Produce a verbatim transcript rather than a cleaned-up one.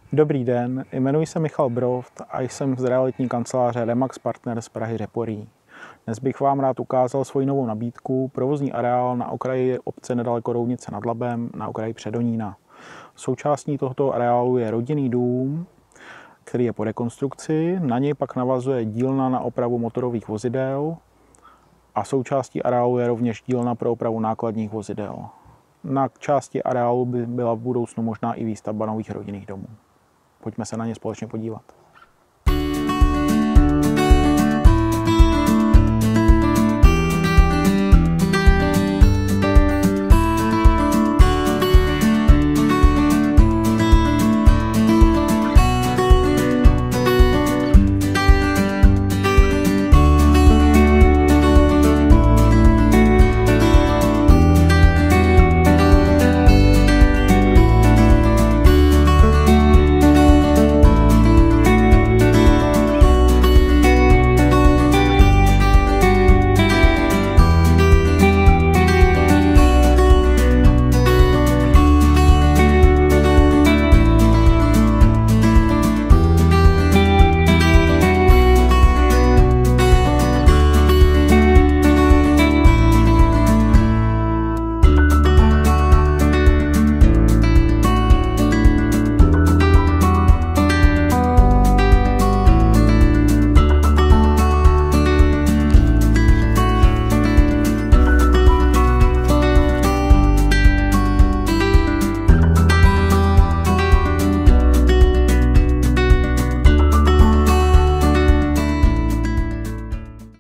Dobrý den, jmenuji se Michal Broft a jsem z realitní kanceláře Remax Partner z Prahy Řeporí. Dnes bych vám rád ukázal svoji novou nabídku, provozní areál na okraji obce nedaleko Roudnice nad Labem, na okraji Předonína. Součástí tohoto areálu je rodinný dům, který je po rekonstrukci, na něj pak navazuje dílna na opravu motorových vozidel a součástí areálu je rovněž dílna pro opravu nákladních vozidel. Na části areálu by byla v budoucnu možná i výstavba nových rodinných domů. Pojďme se na ně společně podívat.